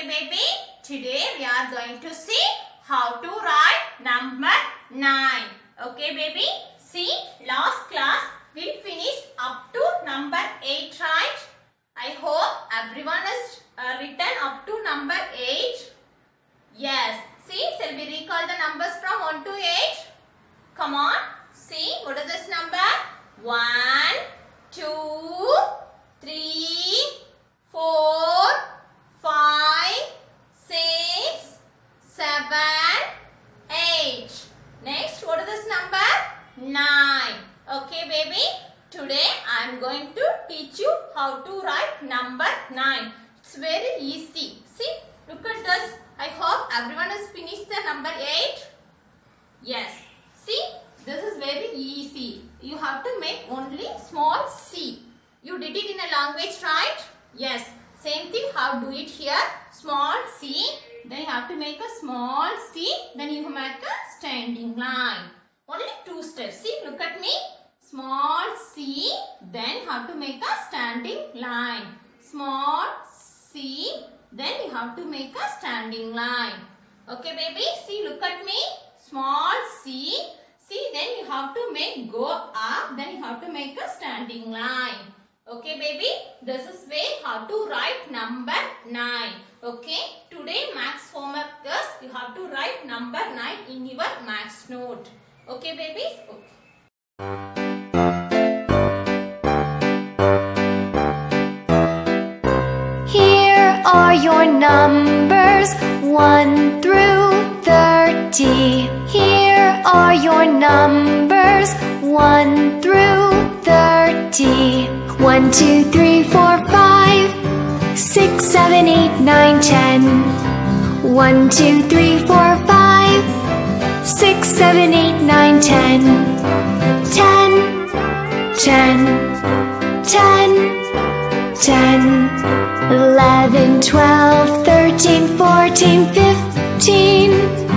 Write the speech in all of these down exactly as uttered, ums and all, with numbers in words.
Okay baby, today we are going to see how to write number nine. Okay baby, see last class we finished up to number eight, right? I hope everyone has uh, written up to number eight. Yes, see, shall we recall the numbers from one to eight? Come on, see what is this number? one, two, three, four, five, six, seven, eight. Next, what is this number? nine. Okay baby, today I am going to teach you how to write number nine. It's very easy. See, look at this. I hope everyone has finished the number eight. Yes. See, this is very easy. You have to make only small c. You did it in a language, right? Yes. Same thing, how do it here? Small c. Then you have to make a small c. Then you make a standing line. Only two steps. See, look at me. Small c. Then you have to make a standing line. Small c. Then you have to make a standing line. Okay baby, see, look at me. Small c. See, then you have to make go up. Then you have to make a standing line. Okay baby, this is way how to write number nine. Okay, today maths homework is you have to write number nine in your maths note. Okay babies? Okay. Here are your numbers one through thirty. Here are your numbers one through thirty. One, two, three, four, five, six, seven, eight, nine, ten. One, two, three, four, five, six, seven, eight, nine, ten. Ten, ten, ten, ten. Eleven, twelve, thirteen, fourteen, fifteen,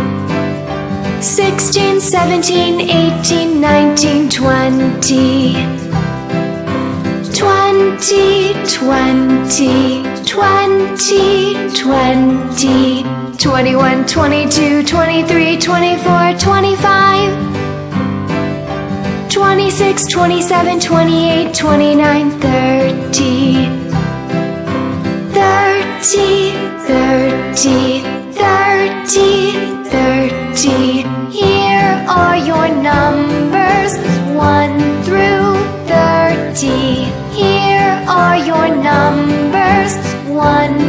sixteen, seventeen, eighteen, nineteen, twenty. Twenty, twenty, twenty, twenty. Twenty-one, twenty-two, twenty-three, twenty-four, twenty-five, twenty-six, twenty-seven, twenty-eight, twenty-nine, thirty. Thirty, thirty, thirty, thirty. Here are your numbers one through thirty. Here are your numbers one